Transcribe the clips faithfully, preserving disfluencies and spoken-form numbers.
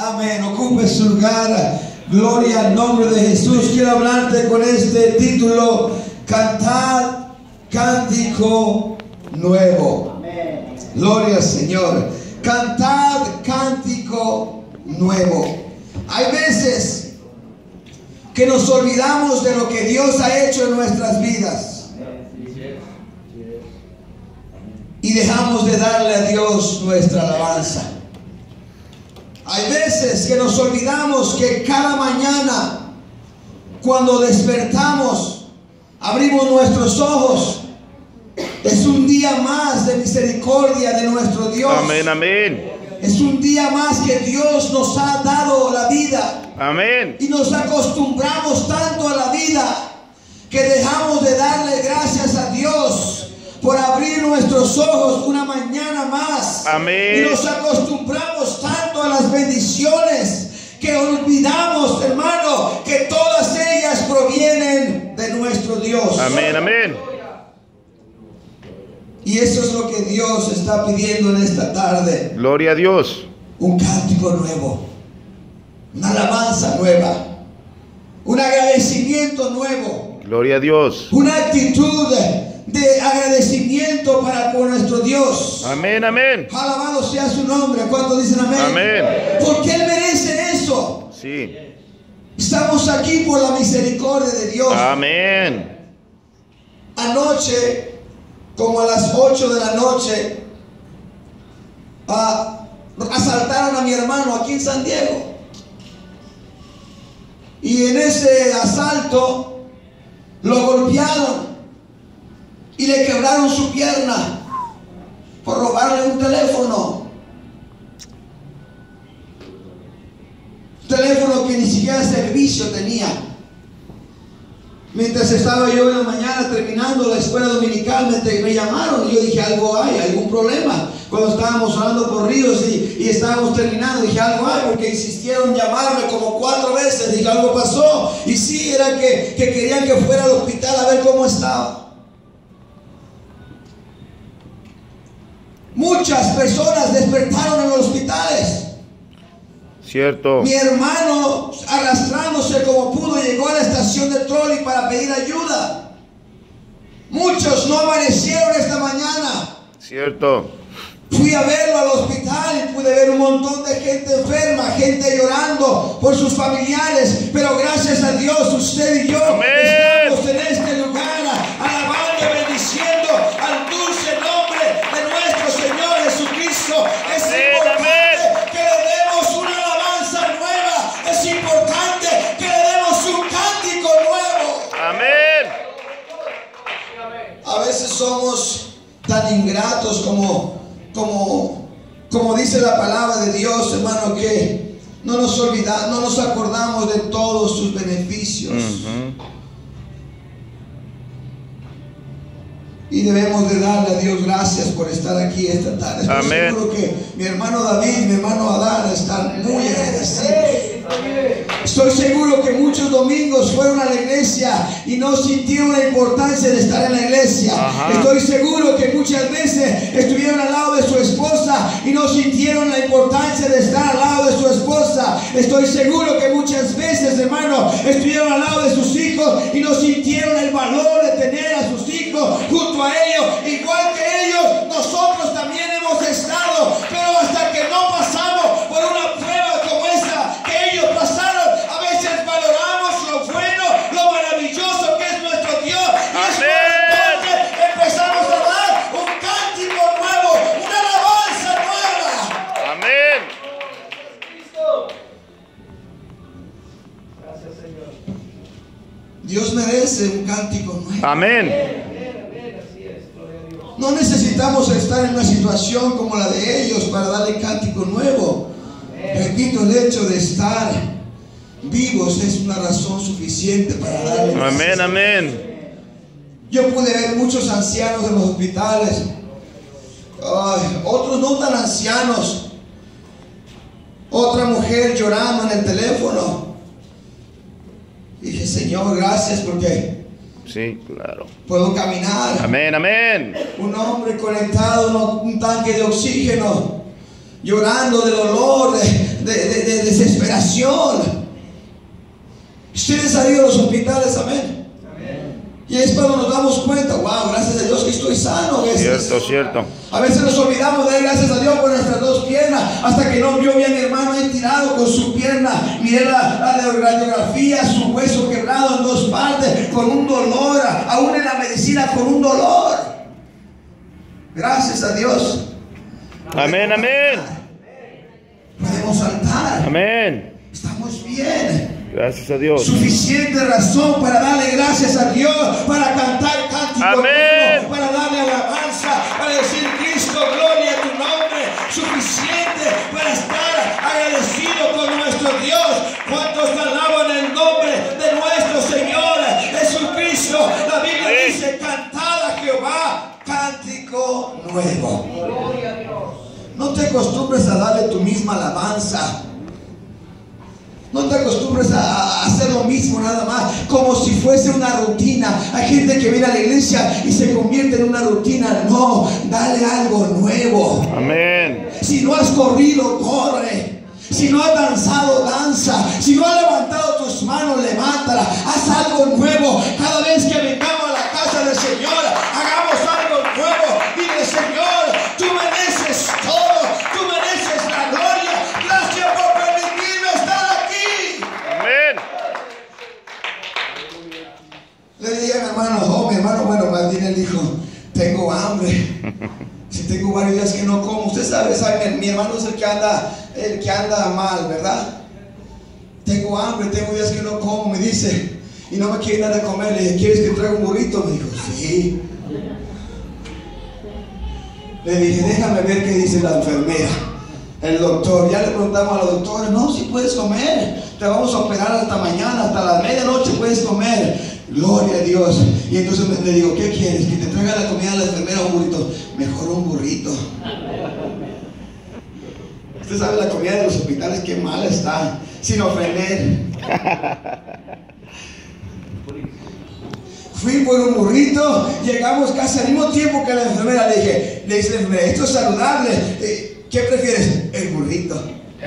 Amén. Ocupe su lugar. Gloria al nombre de Jesús. Quiero hablarte con este título: Cantad cántico nuevo. Amén. Gloria al Señor. Cantad cántico nuevo. Hay veces que nos olvidamos de lo que Dios ha hecho en nuestras vidas y dejamos de darle a Dios nuestra alabanza. Hay veces que nos olvidamos que cada mañana, cuando despertamos, abrimos nuestros ojos, es un día más de misericordia de nuestro Dios. Amén, amén. Es un día más que Dios nos ha dado la vida. Amén. Y nos acostumbramos tanto a la vida que dejamos de darle gracias a Dios por abrir nuestros ojos una mañana más. Amén. Y nos acostumbramos tanto a las bendiciones que olvidamos, hermano, que todas ellas provienen de nuestro Dios. Amén, amén. Y eso es lo que Dios está pidiendo en esta tarde. Gloria a Dios. Un cántico nuevo, una alabanza nueva, un agradecimiento nuevo. Gloria a Dios. Una actitud de agradecimiento para con nuestro Dios. Amén, amén. Alabado sea su nombre. ¿Cuántos dicen amén? Amén. Porque Él merece eso. Sí. Estamos aquí por la misericordia de Dios. Amén. Anoche, como a las ocho de la noche, uh, asaltaron a mi hermano aquí en San Diego. Y en ese asalto lo golpearon y le quebraron su pierna por robarle un teléfono. Un teléfono que ni siquiera servicio tenía. Mientras estaba yo en la mañana terminando la escuela dominical, me, me llamaron y yo dije, algo hay, algún problema. Cuando estábamos orando por Ríos y, y estábamos terminando, dije, algo hay, porque insistieron en llamarme como cuatro veces. Dije, algo pasó. Y sí, era que, que querían que fuera al hospital a ver cómo estaba. Muchas personas despertaron en los hospitales. Cierto. Mi hermano, arrastrándose como pudo, llegó a la estación de trolley para pedir ayuda. Muchos no amanecieron esta mañana. Cierto. Fui a verlo al hospital y pude ver un montón de gente enferma, gente llorando por sus familiares. Pero gracias a Dios, usted y yo Amén. estamos en este lugar, alabando y bendiciendo al dulce nombre de nuestro Señor Jesucristo. Es Amén, importante amén. que le demos una alabanza nueva. Es importante que le demos un cántico nuevo. Amén. A veces somos tan ingratos como, como, como dice la palabra de Dios, hermano, que no nos olvidamos, no nos acordamos de todos sus beneficios. Uh-huh. Y debemos de darle a Dios gracias por estar aquí esta tarde. Estoy Amén. seguro que mi hermano David, mi hermano Adán están muy agradecidos. Estoy seguro que muchos domingos fueron a la iglesia y no sintieron la importancia de estar en la iglesia. Ajá. Estoy seguro que muchas veces estuvieron al lado de su esposa y no sintieron la importancia de estar al lado de su esposa. Estoy seguro que muchas veces, hermano, estuvieron al lado de sus hijos y no sintieron el valor de tener a sus hijos junto a ellos. Igual que ellos, nosotros también hemos estado, pero hasta que no pasamos por una prueba como esta que ellos pasaron, a veces valoramos lo bueno, lo maravilloso que es nuestro Dios. Y es entonces empezamos a dar un cántico nuevo, una alabanza nueva. Amén. Gracias, Señor. Dios merece un cántico nuevo. Amén. No necesitamos estar en una situación como la de ellos para darle cántico nuevo. Repito, el hecho de estar vivos es una razón suficiente para darle gracias. Amén, amén. Yo pude ver muchos ancianos en los hospitales. Ay, otros no tan ancianos. Otra mujer llorando en el teléfono. Dije, Señor, gracias porque Sí, claro. puedo caminar. Amén, amén. Un hombre conectado a un tanque de oxígeno, llorando del olor de, de, de, de desesperación. Ustedes han ido a los hospitales, amén. Amén. Y es cuando nos damos cuenta, wow, gracias a Dios que estoy sano. Cierto, cierto. A veces nos olvidamos de dar gracias a Dios por nuestras dos piernas, hasta que no vio bien a mi hermano ahí tirado con su pierna. Miré la, la radiografía, su hueso quebrado en dos partes, con un dolor, aún en la medicina con un dolor. Gracias a Dios. Amén, amén. Podemos saltar. Amén. Estamos bien. Gracias a Dios. Suficiente razón para darle gracias a Dios, para cantar cántico, amén, para darle alabanza, para decir Cristo, gloria a tu nombre. Suficiente para estar agradecido con nuestro Dios. ¿Cuántos alaban el nombre de nuestro Señor Jesucristo? La Biblia sí. dice, cantad a Jehová cántico nuevo. Gloria a Dios. No te acostumbres a darle tu misma alabanza. No te acostumbres a hacer lo mismo nada más, como si fuese una rutina. Hay gente que viene a la iglesia y se convierte en una rutina. No, dale algo nuevo. Amén. Si no has corrido, corre. Si no has danzado, danza. Si no has levantado tus manos, levántalas. Haz algo nuevo. Cada vez que vengamos a la casa del Señor, hagamos algo nuevo. Dile, Señor, tú mereces todo. Tú mereces la gloria. Gracias por permitirme estar aquí. Amén. Le dije a mi hermano, oh, mi hermano, bueno, más bien él dijo, tengo hambre. Si tengo varios días que no como. Usted sabe, sabe, mi, mi hermano es el que anda, el que anda mal, ¿verdad? Tengo hambre, tengo días que no como, me dice, y no me quiere nada de comer. Le dije, ¿quieres que traiga un burrito? Me dijo, sí. Le dije, déjame ver qué dice la enfermera, el doctor. Ya le preguntamos a los doctores, no, si puedes comer, te vamos a operar hasta mañana, hasta la medianoche puedes comer. Gloria a Dios. Y entonces le digo, ¿qué quieres? Que te traiga la comida a la enfermera o un burrito. Mejor un burrito. Usted sabe la comida de los hospitales qué mala está, sin ofender. Fui por un burrito, llegamos casi al mismo tiempo que la enfermera. Le dije, le dice la enfermera, esto es saludable. ¿Qué prefieres? El burrito.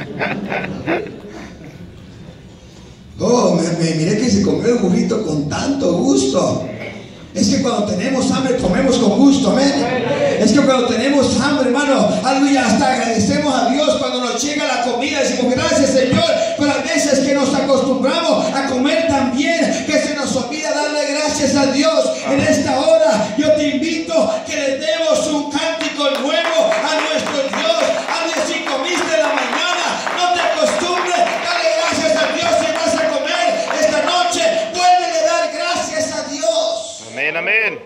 Oh, me, me miré que se comió el burrito con tanto gusto. Es que cuando tenemos hambre comemos con gusto, amén. Es que cuando tenemos hambre, hermano, aleluya, hasta agradecemos a Dios cuando nos llega la comida. Decimos gracias, Señor. Pero hay veces que nos acostumbramos a comer tan bien que se nos olvida darle gracias a Dios. En esta hora yo te invito que le demos un cántico nuevo a nuestro Dios. Aleluya, si comiste en la mañana, no te acostumbres, dale gracias a Dios. Si vas a comer esta noche, vuelve a dar gracias a Dios. Amén, amén.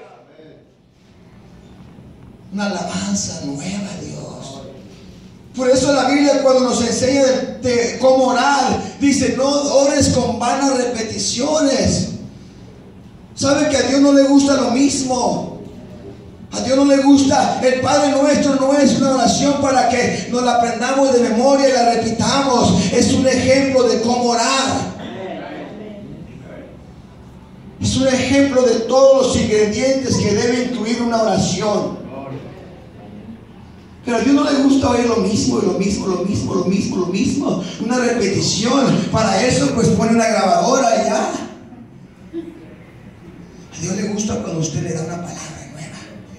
Una alabanza nueva a Dios. Por eso la Biblia cuando nos enseña de, de cómo orar, dice, no ores con vanas repeticiones. ¿Sabe que a Dios no le gusta lo mismo? A Dios no le gusta. El Padre Nuestro no es una oración para que nos la aprendamos de memoria y la repitamos. Es un ejemplo de cómo orar. Es un ejemplo de todos los ingredientes que debe incluir una oración. Pero a Dios no le gusta oír lo mismo, y lo mismo, lo mismo, lo mismo, lo mismo. Una repetición. Para eso pues pone una grabadora y ya. A Dios le gusta cuando usted le da una palabra nueva.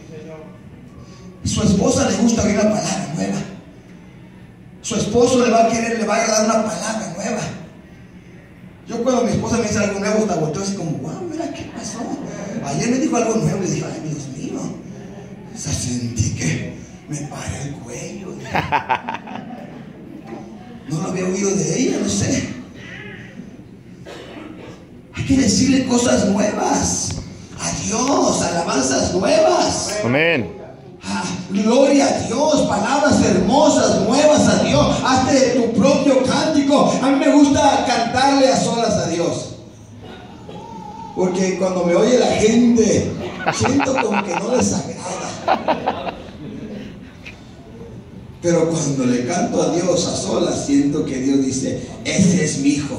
Su esposa le gusta oír una palabra nueva. Su esposo le va a querer, le va a dar una palabra nueva. Yo cuando mi esposa me dice algo nuevo, hasta volteo así como, wow, mira qué pasó. Ayer me dijo algo nuevo y dije, ay, Dios mío. O sea, sentí que me paré el cuello. No lo había oído de ella, no sé. Hay que decirle cosas nuevas a Dios, alabanzas nuevas. Amén. Ah, gloria a Dios, palabras hermosas, nuevas a Dios. Hazte de tu propio cántico. A mí me gusta cantarle a solas a Dios, porque cuando me oye la gente, siento como que no les agrada. Pero cuando le canto a Dios a solas, siento que Dios dice, ese es mi hijo.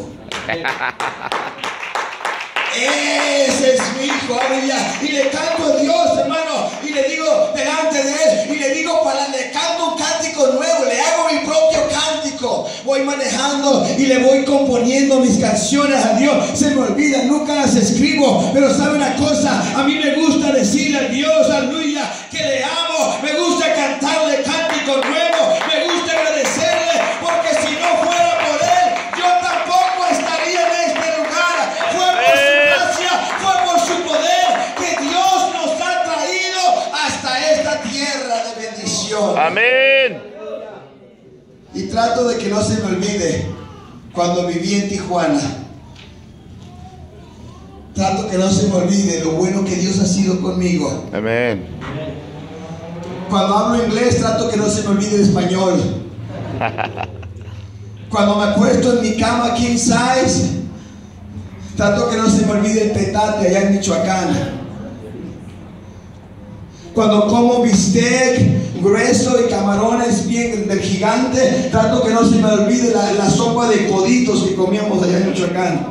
Ese es mi hijo, aleluya. Y le canto a Dios, hermano, y le digo delante de Él, y le digo, para le canto un cántico nuevo, le hago mi propio cántico. Voy voy manejando y le voy componiendo mis canciones a Dios, se me olvidan, nunca las escribo. Pero sabe una cosa, a mí me gusta decirle a Dios, aleluya, que le amo. Me gusta cantarle cánticos nuevos, me gusta agradecerle, porque si no fuera por Él, yo tampoco estaría en este lugar. Fue por su gracia, fue por su poder que Dios nos ha traído hasta esta tierra de bendición. Amén. Y trato de que no se me olvide cuando viví en Tijuana. Trato que no se me olvide lo bueno que Dios ha sido conmigo. Amén. Cuando hablo inglés, trato que no se me olvide el español. Cuando me acuesto en mi cama king size, trato que no se me olvide el petate allá en Michoacán. Cuando como bistec grueso y camarones bien del gigante, trato que no se me olvide la, la sopa de coditos que comíamos allá en Michoacán.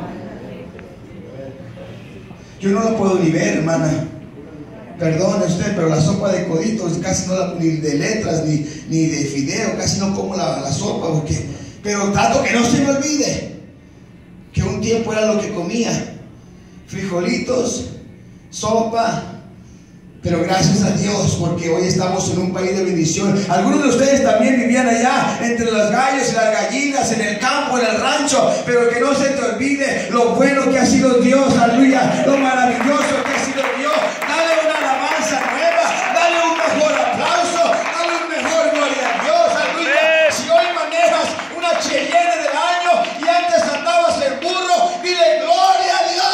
Yo no la puedo ni ver, hermana. Perdone usted, pero la sopa de coditos casi no la, ni de letras ni, ni de fideo, casi no como la, la sopa, porque, pero trato que no se me olvide que un tiempo era lo que comía: frijolitos, sopa. Pero gracias a Dios, porque hoy estamos en un país de bendición. Algunos de ustedes también vivían allá entre los gallos y las gallinas, en el campo, en el rancho. Pero que no se te olvide lo bueno que ha sido Dios, aleluya, lo maravilloso que ha sido Dios. Dale una alabanza nueva, dale un mejor aplauso, dale un mejor gloria a Dios, aleluya. Si hoy manejas una Cheyenne del año y antes andabas en burro, dile gloria a Dios.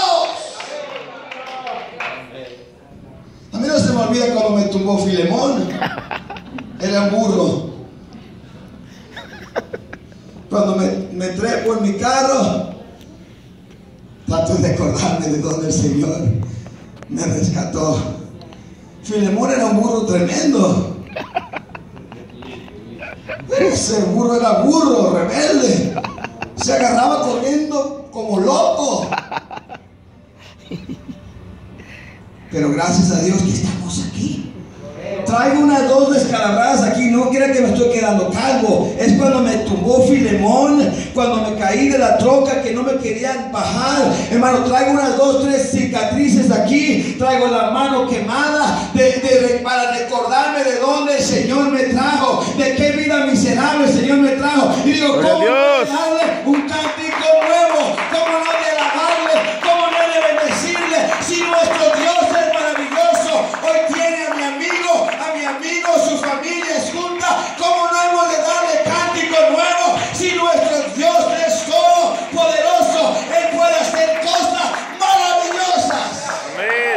A mí no se me olvida cuando me tumbó Filemón. Era un burro. Cuando me, me trepo en mi carro, trato de acordarme de donde el Señor me rescató. Filemón era un burro tremendo. Ese burro era burro, rebelde. Se agarraba corriendo como loco. Pero gracias a Dios que estamos aquí. Traigo unas dos descalabradas aquí. No quiera que me estoy quedando calvo. Es cuando me tumbó Filemón, cuando me caí de la troca que no me querían bajar. Hermano, traigo unas dos, tres cicatrices aquí. Traigo la mano quemada de, de, para recordarme de dónde el Señor me trajo, de qué vida miserable el Señor me trajo. Y digo, ¿cómo no de darle un cántico nuevo? ¿Cómo no de alabarle? ¿Cómo no de bendecirle? Si nuestro Dios es maravilloso, hoy tiene a mi amigo, a mi amigo, su familia es junta. ¿Cómo no hemos de darle cántico nuevo? Si nuestro Dios es todo poderoso, Él puede hacer cosas maravillosas. Amén.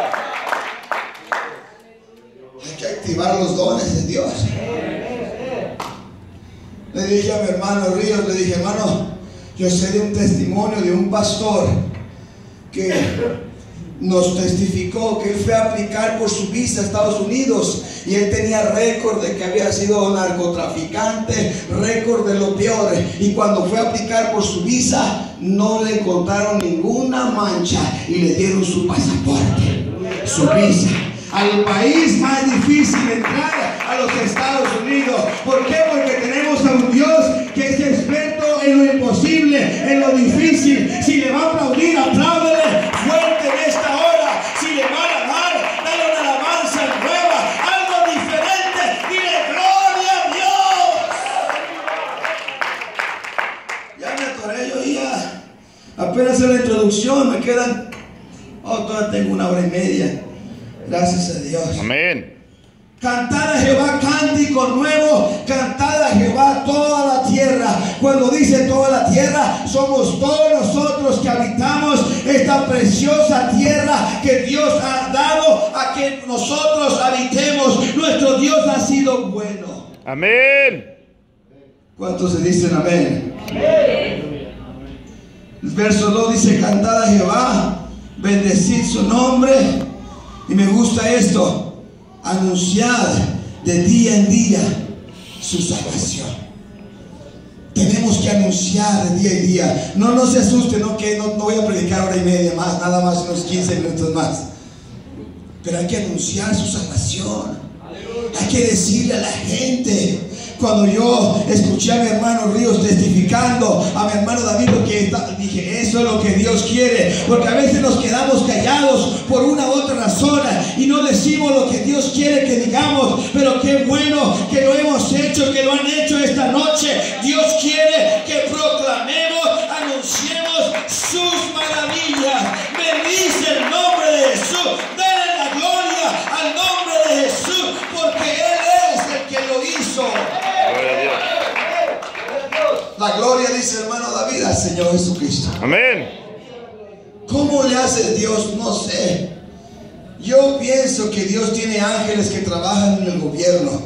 Hay que activar los dones de Dios. Le dije a mi hermano Ríos, le dije, hermano, yo sé de un testimonio de un pastor que nos testificó que él fue a aplicar por su visa a Estados Unidos y él tenía récord de que había sido narcotraficante, récord de lo peor, y cuando fue a aplicar por su visa no le encontraron ninguna mancha y le dieron su pasaporte, su visa. Al país más difícil entrar, a los Estados Unidos. ¿Por qué? Porque tenemos a un Dios que es experto en lo imposible, en lo difícil. Si le va a aplaudir, apláudele fuerte en esta hora. Si le va a alabar, dale una alabanza nueva, algo diferente. Dile gloria a Dios. Ya me atoré yo ya. Apenas en la introducción me quedan, oh, todavía tengo una hora y media. Gracias a Dios. Amén. Cantad a Jehová cántico nuevo, cantad a Jehová toda la tierra. Cuando dice toda la tierra, somos todos nosotros que habitamos esta preciosa tierra que Dios ha dado a que nosotros habitemos. Nuestro Dios ha sido bueno. Amén. ¿Cuántos se dicen amén? Amén. El verso dos dice, cantad a Jehová, bendecid su nombre. Y me gusta esto, anunciad de día en día su salvación. Tenemos que anunciar de día en día. No, no se asusten, no, que no, no voy a predicar hora y media más, nada más unos quince minutos más. Pero hay que anunciar su salvación. Hay que decirle a la gente, cuando yo escuché a mi hermano Ríos testificando, a mi hermano David, que dije, eso es lo que Dios quiere, porque a veces nos quedamos callados por una u otra razón y no decimos lo que Dios quiere que digamos, pero qué bueno que lo hemos hecho, que lo han hecho esta noche. Dios quiere que proclamemos, anunciemos sus maravillas. Bendice el nombre de Jesús, denle la gloria al nombre de Jesús, porque Él es el que lo hizo. Gloria a Dios. La gloria, dice hermano David, al Señor Jesucristo. Amén. ¿Cómo le hace Dios? No sé. Yo pienso que Dios tiene ángeles que trabajan en el gobierno.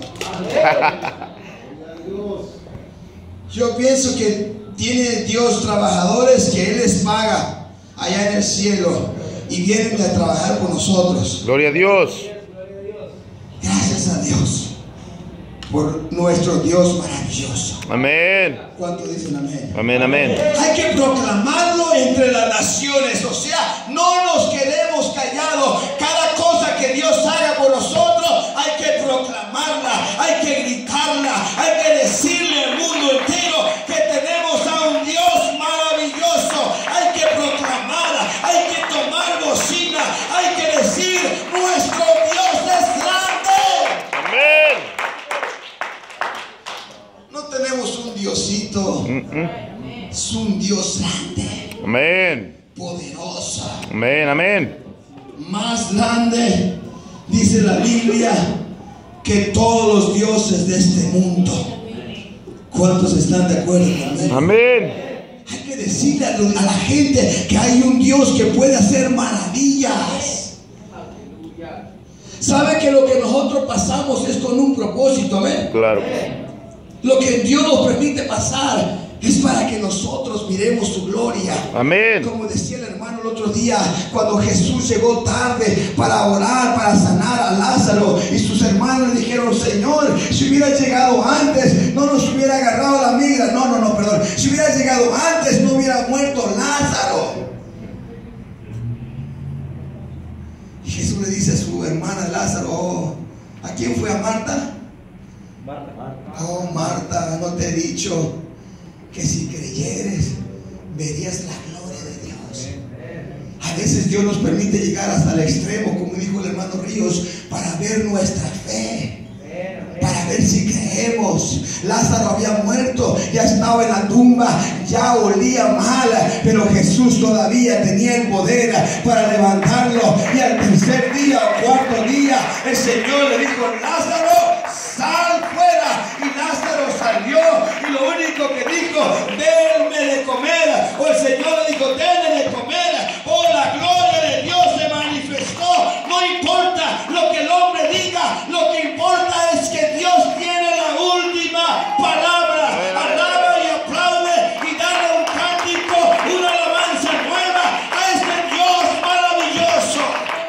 Yo pienso que tiene Dios trabajadores que Él les paga allá en el cielo y vienen a trabajar con nosotros. Gloria a Dios. Gracias a Dios por nuestro Dios maravilloso. Amén. ¿Cuántos dicen amén? Amén, amén. Hay que proclamarlo entre las naciones, o sea, no nos quedemos callados. Cada cosa que Dios haga por nosotros, hay que proclamarla, hay que gritarla, hay que decirle al mundo entero que tenemos a un Dios maravilloso. Hay que proclamarla, hay que tomar bocina, hay que decir, nuestro Dios es grande. Amén. No tenemos un Diosito, Mm-mm. es un Dios grande, Amén. poderoso, Amén, amén. más grande, dice la Biblia, que todos los dioses de este mundo. ¿Cuántos están de acuerdo conmigo? Amén. Hay que decirle a, a la gente que hay un Dios que puede hacer maravillas. ¿Sabe que lo que nosotros pasamos es con un propósito? ¿Ven? Claro. Lo que Dios nos permite pasar es para que nosotros miremos su gloria. Amén. Como decía el hermano el otro día, cuando Jesús llegó tarde para orar, para sanar a Lázaro, y sus hermanos le dijeron, Señor, si hubiera llegado antes, no nos hubiera agarrado la migra. No, no, no, perdón. Si hubiera llegado antes, no hubiera muerto Lázaro. Y Jesús le dice a su hermana Lázaro, oh, ¿a quién fue? ¿A Marta? Marta, Marta. Oh, Marta, no te he dicho que si creyeres verías la gloria de Dios. A veces Dios nos permite llegar hasta el extremo, como dijo el hermano Ríos, para ver nuestra fe, para ver si creemos. Lázaro había muerto, ya estaba en la tumba, ya olía mal, pero Jesús todavía tenía el poder para levantarlo. Y al tercer día o cuarto día, el Señor le dijo, Lázaro, sal fuera. Y Lázaro salió, y lo único que dijo, denme de comer. O el Señor le dijo, denme de comer. Oh, la gloria de Dios se manifestó. No importa lo que el hombre diga, lo que importa es que Dios tiene la última palabra. Alaba y aplaude y dale un cántico, una alabanza nueva a este Dios maravilloso.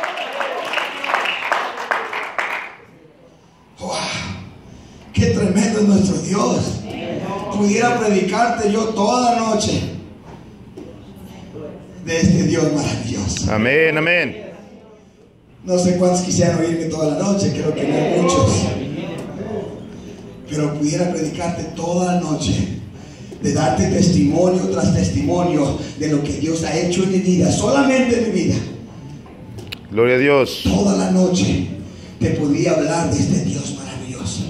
Wow, qué tremendo es nuestro Dios. Pudiera predicarte yo toda la noche de este Dios maravilloso. Amén, amén. No sé cuántos quisieran oírme toda la noche, creo que no hay muchos. Pero pudiera predicarte toda la noche, de darte testimonio tras testimonio de lo que Dios ha hecho en mi vida, solamente en mi vida. Gloria a Dios. Toda la noche te podría hablar de este Dios maravilloso.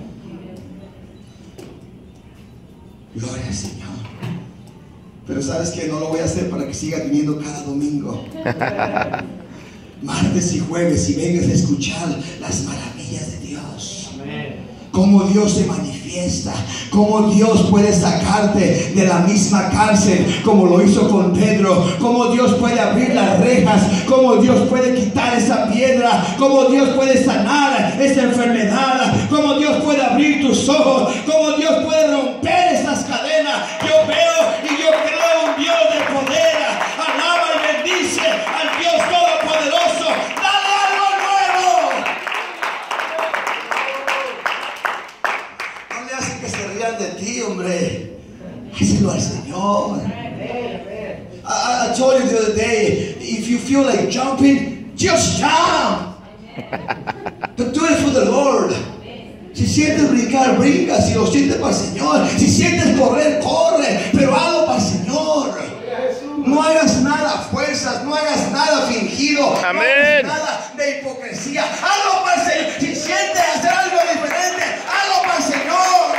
Gloria al Señor. Pero sabes que no lo voy a hacer para que sigas viniendo cada domingo, martes y jueves, y vengas a escuchar las maravillas de Dios. Cómo Dios se manifiesta, cómo Dios puede sacarte de la misma cárcel como lo hizo con Pedro, cómo Dios puede abrir las rejas, cómo Dios puede quitar esa piedra, cómo Dios puede sanar esa enfermedad, cómo Dios puede abrir tus ojos, cómo Dios puede romper esas cadenas. Yo veo y yo creo un Dios de poder. Alaba y bendice al Dios Todopoderoso. Dale algo nuevo. No le hacen que se rían de ti, hombre. Hácelo al Señor. I, I told you the other day, if you feel like jumping, just jump. But do it for the Lord. Si sientes brincar, brinca. Si lo sientes para el Señor. Si sientes correr, corre. Pero hazlo para el Señor. No hagas nada a fuerzas. No hagas nada fingido. Amén. No hagas nada de hipocresía. Hazlo para el Señor. Si sientes hacer algo diferente, hazlo para el Señor.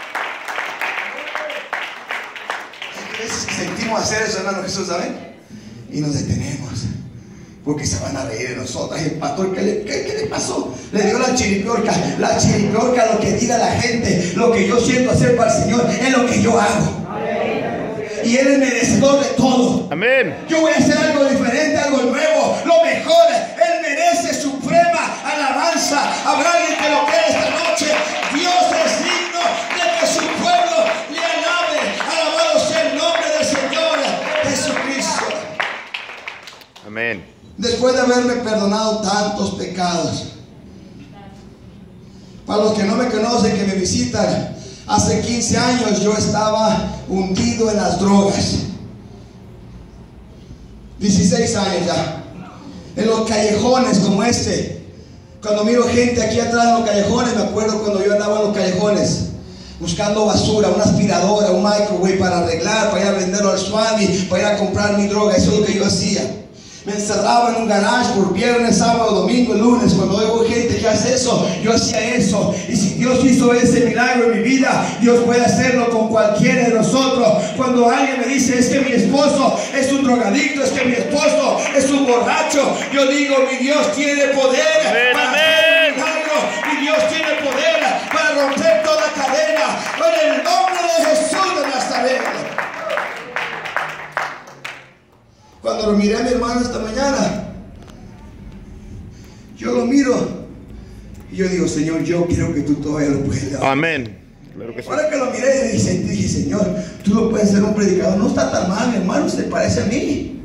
Hay veces que sentimos hacer eso, hermano Jesús, ¿saben? Y nos detenemos. Porque se van a reír de nosotros. Y el pastor, ¿qué le, qué, qué le pasó? Le dio la chiripiorca. La chiripiorca, lo que diga la gente, lo que yo siento hacer para el Señor, es lo que yo hago. Y Él es merecedor de todo. Amén. Yo voy a hacer algo diferente, algo nuevo, lo mejor. Él merece suprema alabanza. Habrá alguien que lo crea esta noche. Dios es digno de que su pueblo le alabe. Alabado sea el nombre del Señor Jesucristo. Amén. Después de haberme perdonado tantos pecados. Para los que no me conocen, que me visitan, hace quince años yo estaba hundido en las drogas. dieciséis años ya. En los callejones como este. Cuando miro gente aquí atrás en los callejones, me acuerdo cuando yo andaba en los callejones buscando basura, una aspiradora, un microwave para arreglar, para ir a venderlo al Swami, para ir a comprar mi droga. Eso es lo que yo hacía. Me encerraba en un garage por viernes, sábado, domingo, lunes. Cuando veo gente que hace eso, yo hacía eso. Y si Dios hizo ese milagro en mi vida, Dios puede hacerlo con cualquiera de nosotros. Cuando alguien me dice, es que mi esposo es un drogadicto, es que mi esposo es un borracho, yo digo, mi Dios tiene poder Amén, para amén. hacer un milagro. Mi Dios tiene poder para romper toda cadena. En el nombre de Jesús de Nazaret. Cuando lo miré a mi hermano esta mañana, yo lo miro y yo digo, Señor, yo quiero que tú todavía lo puedas. Amén. Claro que sí. Ahora que lo miré, dije, dije, Señor, tú lo puedes ser un predicador. No está tan mal, mi hermano, se parece a mí.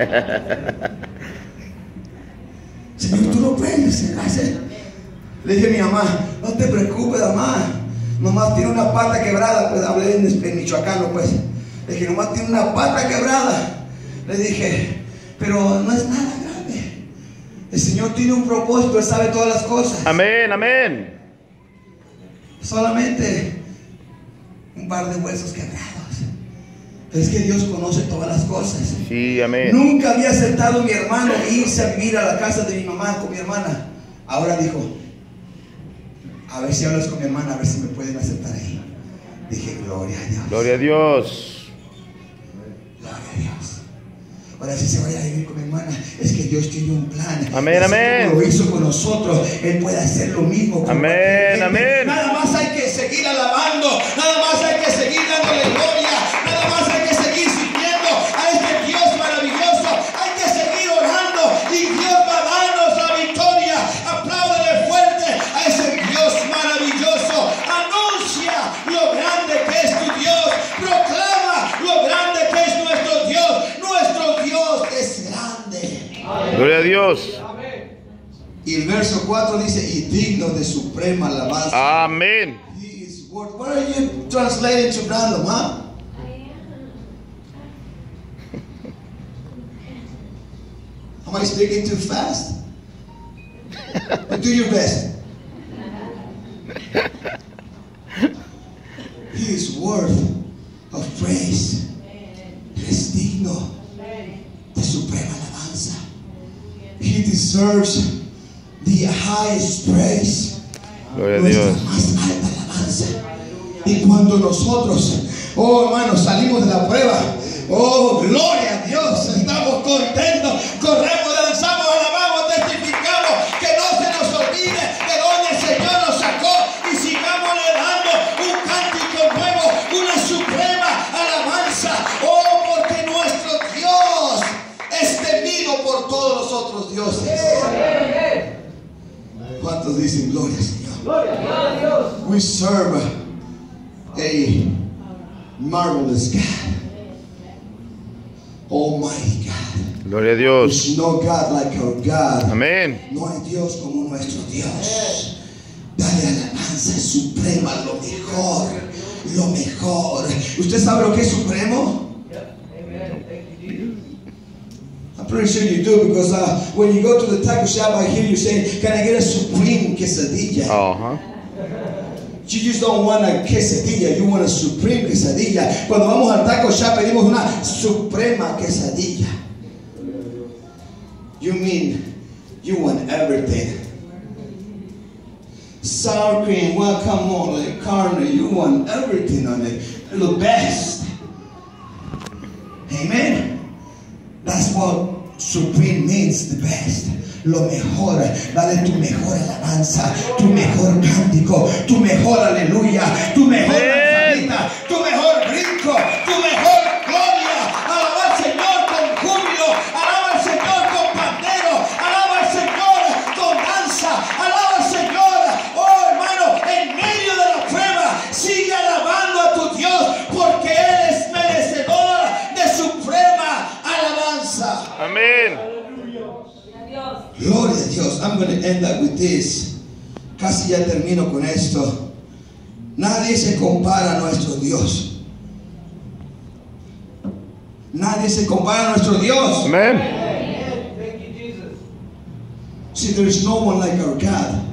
Señor, tú lo puedes hacer. Le dije a mi mamá, no te preocupes, mamá. Nomás tiene una pata quebrada. Pues hablé en, en michoacano, pues. Le dije, nomás tiene una pata quebrada. Le dije, pero no es nada grande. El Señor tiene un propósito, Él sabe todas las cosas. Amén, amén. Solamente un par de huesos quebrados. Es que Dios conoce todas las cosas. Sí, amén. Nunca había aceptado mi hermano irse a vivir a la casa de mi mamá con mi hermana. Ahora dijo, a ver si hablas con mi hermana, a ver si me pueden aceptar ahí. Dije, gloria a Dios. Gloria a Dios. Gloria a Dios. Ahora si se vaya a vivir con mi hermana, es que Dios tiene un plan. Amén, amén. Como lo hizo con nosotros, Él puede hacer lo mismo con Amén, cualquier gente. amén. Nada más hay que seguir alabando, nada más hay que seguir dándole gloria, nada más hay que seguir sirviendo a este Dios maravilloso. Hay que seguir orando y Dios va a darnos la victoria. Apláudele fuerte a ese Dios maravilloso. Anuncia lo grande que es tu Dios. Proclama lo grande que es nuestro Dios. Nuestro Dios es grande. Gloria a Dios. Y el verso cuatro dice, y digno de suprema alabanza. Amén. He is worth. What are you translating to random, huh? Am I speaking too fast? But do your best. He is worth of praise. Él es digno de suprema alabanza. He deserves the highest praise. Gloria a Nuestra Dios. más alta alabanza. Y cuando nosotros, oh hermanos, salimos de la prueba, oh gloria a Dios, estamos contentos, corremos, danzamos, alabamos, testificamos, que no se nos olvide de donde el Señor nos sacó y sigamos le dando un cántico nuevo, una suprema alabanza. Oh, porque nuestro Dios es temido por todos los otros dioses. ¿Cuántos dicen gloria al Señor? Gloria a Dios. We serve a marvelous God, Almighty God. Gloria a Dios. There's no God like our God. Amén. No hay Dios como nuestro Dios. Dale alabanza suprema, lo mejor, lo mejor. ¿Usted sabe lo que es supremo? I'm pretty sure you do, because uh, when you go to the taco shop, I hear you say, "Can I get a supreme quesadilla?" Ajá. You just don't want a quesadilla, you want a supreme quesadilla. Cuando vamos al taco shop pedimos una suprema quesadilla. You mean you want everything. Sour cream, guacamole, carne, you want everything on it. The best. Amen. That's what supreme means, the best. Lo mejor, dale tu mejor alabanza, tu mejor cántico, tu mejor aleluya, tu mejor danzadita, tu mejor brinco, tu mejor gloria. Alaba al Señor con júbilo, alaba al Señor con pandero, alaba al Señor con danza, alaba al Señor. Oh hermano, en medio de la prueba, sigue alabando a tu Dios, porque Él es merecedor de suprema alabanza. Amén. Gloria a Dios. I'm going to end up with this. Casi ya termino con esto. Nadie se compara a nuestro Dios. Nadie se compara a nuestro Dios. Amén. Thank you, Jesus. See, there is no one like our God.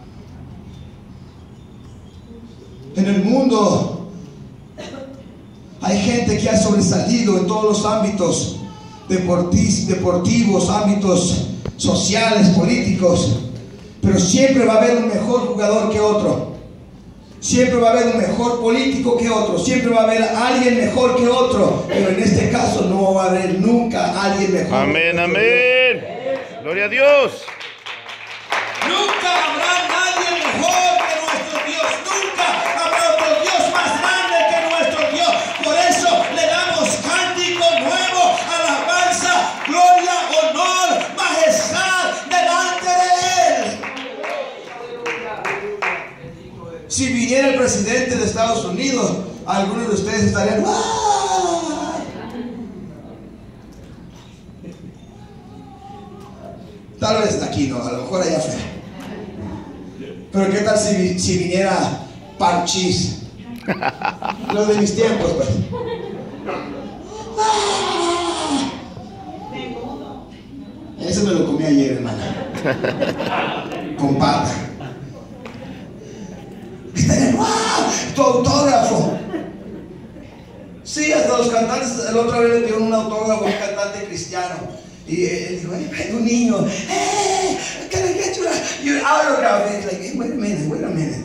En el mundo hay gente que ha sobresalido en todos los ámbitos deportis- deportivos, ámbitos sociales, políticos, pero siempre va a haber un mejor jugador que otro, siempre va a haber un mejor político que otro, siempre va a haber alguien mejor que otro, pero en este caso no va a haber nunca alguien mejor. Amén, amén. Gloria a Dios. Nunca habrá nadie mejor que nuestro Dios, nunca habrá otro Dios más grande que nuestro Dios. Por eso le damos cántico nuevo, alabanza, gloria, honor, majestad delante de Él. Si viniera el presidente de Estados Unidos, algunos de ustedes estarían ¡ah! Tal vez aquí no, a lo mejor allá afuera. Pero qué tal si, si viniera Parchís, los de mis tiempos, pues. ¡Ah! Ese me lo comí ayer, hermana. Con pata. Estarían, ¡wow! Tu autógrafo. Sí, hasta los cantantes, el otro vez le dieron un autógrafo a un cantante cristiano. Y él dijo, hey, un niño, hey, can I get your, your autograph? And he's like, hey, wait a minute, wait a minute.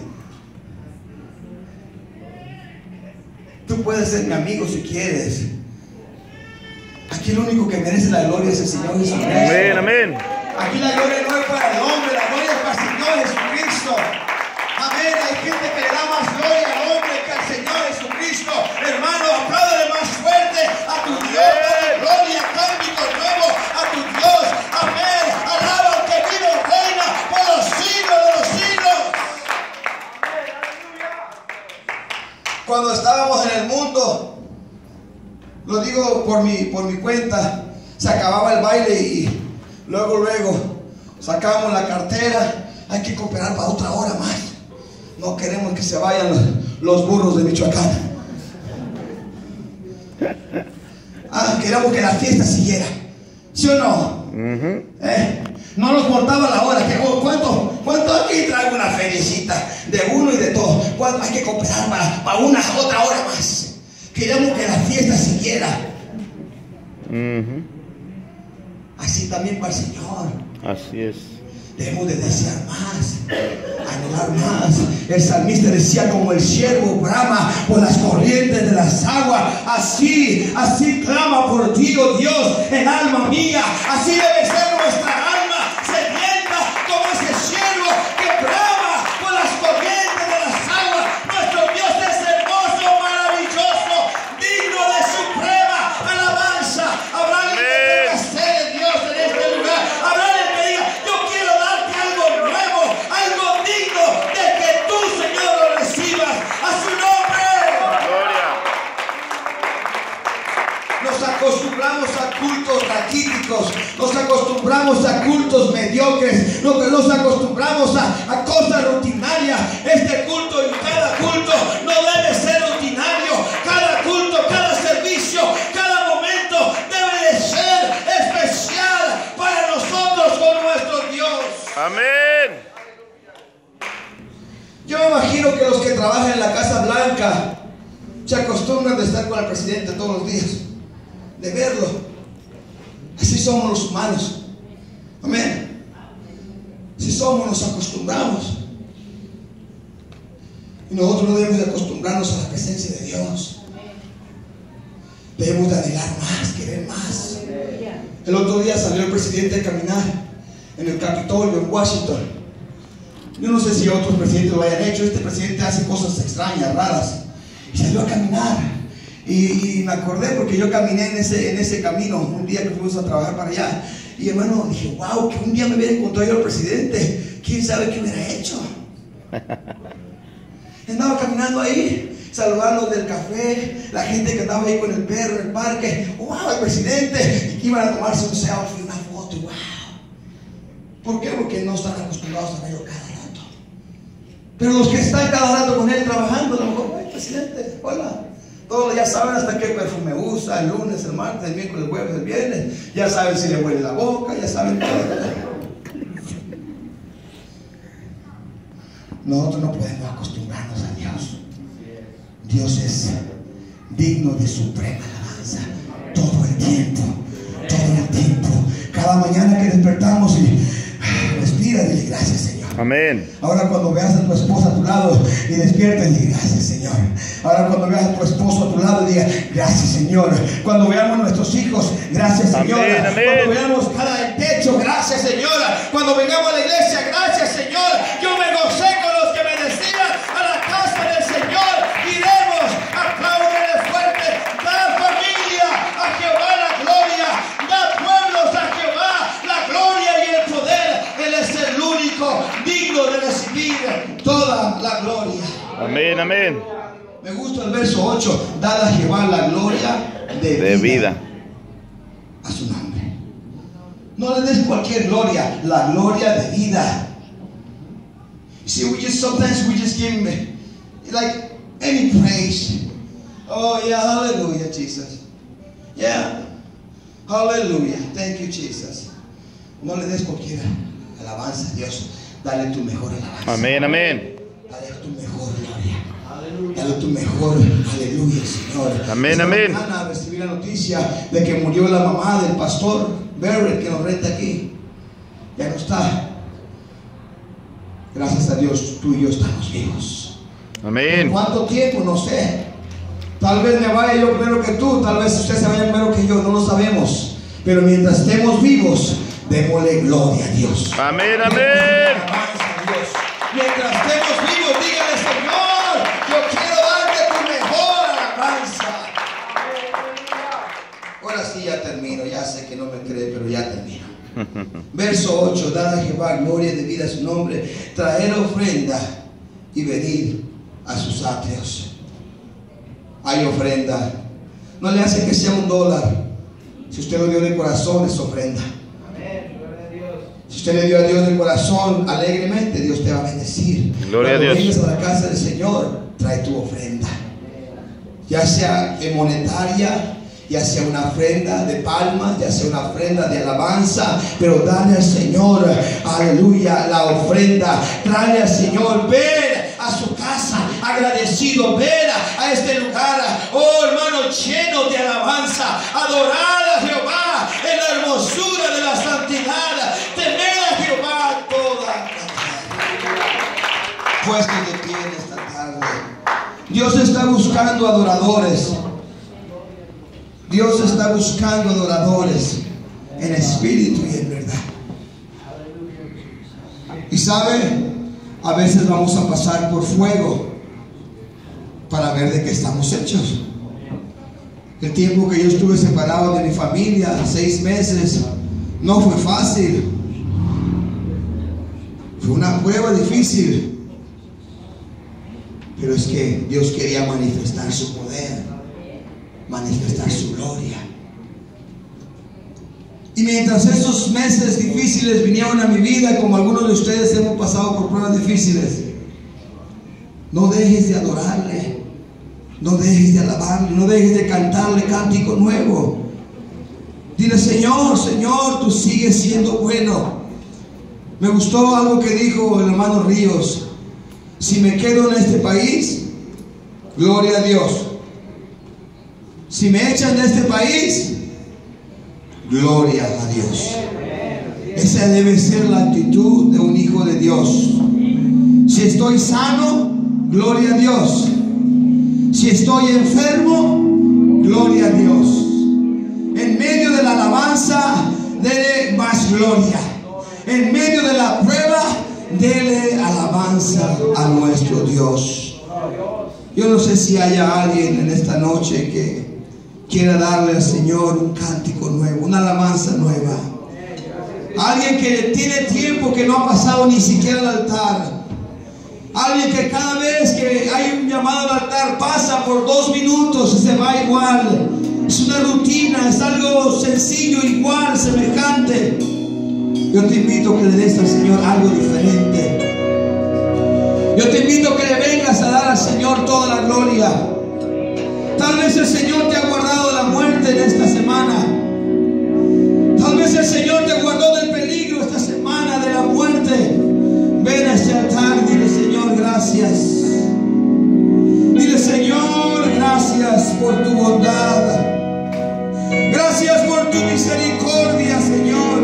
Tú puedes ser mi amigo si quieres. Aquí el único que merece la gloria es el Señor Jesucristo. Amén, amén. Aquí la gloria no es para el hombre, la gloria es para el Señor Jesucristo. Amén. Hay gente que le da más gloria al hombre que al Señor Jesucristo. Hermano, apláudale más fuerte a tu Dios. Dale gloria, cántico nuevo a tu Dios. Amén. Alaba al que vive y reina por los siglos de los siglos. Cuando estábamos en el mundo, lo digo por mi, por mi cuenta, se acababa el baile y luego, luego sacábamos la cartera. Hay que cooperar para otra hora más. No queremos que se vayan los, los burros de Michoacán. Ah, queremos que la fiesta siguiera. ¿Sí o no? Uh-huh. ¿Eh? No nos importaba la hora. Que, oh, ¿cuánto, ¿Cuánto aquí traigo una feriecita de uno y de todo? ¿Cuánto hay que cooperar para, para una otra hora más? Queremos que la fiesta siguiera. Uh-huh. Así también para el Señor. Así es. Debemos de desear más, anhelar más. El salmista decía, como el siervo brama por las corrientes de las aguas, así, así clama por ti, oh Dios, el alma mía. Así debe ser nuestra alma, sedienta como ese siervo que brama por las corrientes de las aguas. Nuestro Dios es hermoso, maravilloso, digno de suprema alabanza. Habrá alguien que tenga sed de Dios en este lugar. Habrá alguien que diga, yo quiero darte algo nuevo, algo digno de que tú, Señor, lo recibas a su nombre. Gloria. Nos acostumbramos a cultos raquíticos, nos acostumbramos a cultos mediocres, nos, nos acostumbramos a, a cosas rutinarias. Este culto y cada culto no debe ser rutinario. Cada culto, cada servicio, cada momento debe de ser especial para nosotros con nuestro Dios. Amén. Yo me imagino trabajan en la Casa Blanca se acostumbran de estar con el presidente todos los días, de verlo. Así somos los humanos. Amén. Así somos, nos acostumbramos. Y nosotros no debemos de acostumbrarnos a la presencia de Dios. Debemos de anhelar más, querer más. El otro día salió el presidente a caminar en el Capitolio en Washington. Yo no sé si otros presidentes lo hayan hecho. Este presidente hace cosas extrañas, raras. Y salió a caminar. Y, y me acordé porque yo caminé en ese, en ese camino un día que fuimos a trabajar para allá. Y hermano, dije, wow, que un día me hubiera encontrado yo al presidente. ¿Quién sabe qué hubiera hecho? Andaba caminando ahí, saludando del café, la gente que andaba ahí con el perro en el parque. Wow, el presidente. Y que iban a tomarse un selfie, una foto. Wow. ¿Por qué? Porque no están acostumbrados a verlo cada rato. Pero los que están cada rato con él trabajando, a lo mejor, ay, presidente, hola. Todos ya saben hasta qué perfume usa, el lunes, el martes, el miércoles, el jueves, el viernes. Ya saben si le huele la boca, ya saben todo. Nosotros no podemos acostumbrarnos a Dios. Dios es digno de suprema alabanza todo el tiempo, todo el tiempo. Cada mañana que despertamos y respira, dile gracias, Señor. Amén. Ahora cuando veas a tu esposa a tu lado y despiertes, dile gracias, Señor. Ahora cuando veas a tu esposo a tu lado, diga gracias, Señor. Cuando veamos a nuestros hijos, gracias, Señor. Amén, amén. Cuando veamos cara del techo, gracias, Señor. Cuando vengamos a la iglesia, gracias, Señor. Yo me gocé con los que me decían a la casa del Señor. Iremos, apláudele fuerte. Da familia a Jehová la gloria. Da pueblos a Jehová la gloria y el poder. Él es el único digno de recibir toda la gloria. Amén, amén. Me gusta el verso ocho. Dad a Jehová la gloria de, De vida, vida. a su nombre. No le des cualquier gloria, la gloria de vida. You see, we just sometimes we just give him like any praise. Oh yeah, hallelujah, Jesus. Yeah, hallelujah. Thank you, Jesus. No le des cualquier alabanza a Dios. Dale tu mejor alabanza. Amén, amén. Dale tu mejor gloria. Dale tu mejor aleluya, Señor. Amén, Esta amén. mañana recibí la noticia de que murió la mamá del pastor Barrett que nos renta aquí. Ya no está. Gracias a Dios, tú y yo estamos vivos. Amén. ¿Cuánto tiempo? No sé. Tal vez me vaya yo primero que tú, tal vez usted se vaya primero que yo, no lo sabemos. Pero mientras estemos vivos, démosle gloria a Dios. Amén, amén. Alabanza a Dios. Mientras estemos vivos, dígale, Señor, yo quiero darte tu mejor alabanza. Ahora sí ya termino, ya sé que no me cree, pero ya termino. Verso ocho, dad a Jehová gloria de vida a su nombre, traer ofrenda y venir a sus atrios. Hay ofrenda. No le hace que sea un dólar. Si usted lo dio de corazón, es ofrenda. Si usted le dio a Dios de corazón alegremente, Dios te va a bendecir. Gloria a Cuando Dios. vengas a la casa del Señor, trae tu ofrenda. Ya sea monetaria, ya sea una ofrenda de palmas, ya sea una ofrenda de alabanza, pero dale al Señor, aleluya, la ofrenda. Dale al Señor, ven a su casa agradecido, ven a este lugar, oh hermano, lleno de alabanza, adorar a Jehová en la hermosura de la santidad, temer a Jehová toda la tarde. Puesto de pie en esta tarde. Dios está buscando adoradores. Dios está buscando adoradores en espíritu y en verdad. Y sabe, a veces vamos a pasar por fuego para ver de qué estamos hechos. El tiempo que yo estuve separado de mi familia, seis meses, no fue fácil. Fue una prueba difícil. Pero es que Dios quería manifestar su poder, manifestar su gloria. Y mientras esos meses difíciles vinieron a mi vida, como algunos de ustedes hemos pasado por pruebas difíciles, no dejes de adorarle, no dejes de alabarle, no dejes de cantarle cántico nuevo. Dile, Señor, Señor, tú sigues siendo bueno. Me gustó algo que dijo el hermano Ríos. Si me quedo en este país, gloria a Dios. Si me echan de este país, gloria a Dios. Esa debe ser la actitud de un hijo de Dios. Si estoy sano, gloria a Dios. Si estoy enfermo, gloria a Dios. En medio de la alabanza, dele más gloria. En medio de la prueba, dele alabanza a nuestro Dios. Yo no sé si haya alguien en esta noche que quiera darle al Señor un cántico nuevo, una alabanza nueva. Alguien que tiene tiempo que no ha pasado ni siquiera al altar. Alguien que cada vez que hay un llamado al altar pasa por dos minutos y se va igual. Es una rutina, es algo sencillo, igual, semejante. Yo te invito a que le des al Señor algo diferente. Yo te invito a que le vengas a dar al Señor toda la gloria. Tal vez el Señor te ha guardado de la muerte en esta semana. Tal vez el Señor te guardó del peligro esta semana, de la muerte. Ven a este altar y dile: Señor, gracias. Dile: Señor, gracias por tu bondad. Gracias por tu misericordia, Señor.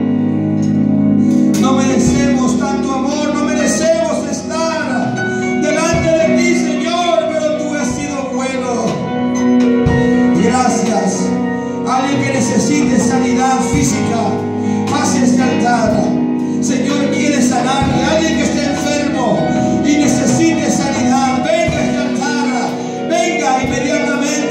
No merecemos tanto amor, no merecemos estar delante de ti, Señor, pero tú has sido bueno. Gracias. Alguien que necesite sanidad física, pase a este altar. Señor quiere sanarle. Alguien que esté enfermo y necesite sanidad, venga a este altar. Venga inmediatamente.